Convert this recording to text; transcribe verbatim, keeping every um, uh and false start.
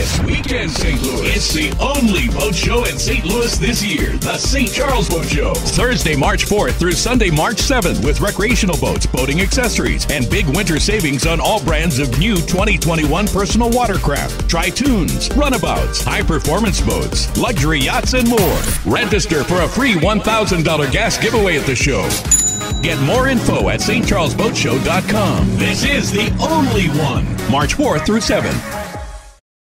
this weekend, Saint Louis. It's the only boat show in Saint Louis this year, the Saint Charles Boat Show. Thursday, March fourth through Sunday, March seventh with recreational boats, boating accessories, and big winter savings on all brands of new twenty twenty-one personal watercraft, tri-tunes, runabouts, high-performance boats, luxury yachts, and more. Register for a free one thousand dollars gas giveaway at the show. Get more info at st charles boat show dot com. This is the only one. March fourth through seventh.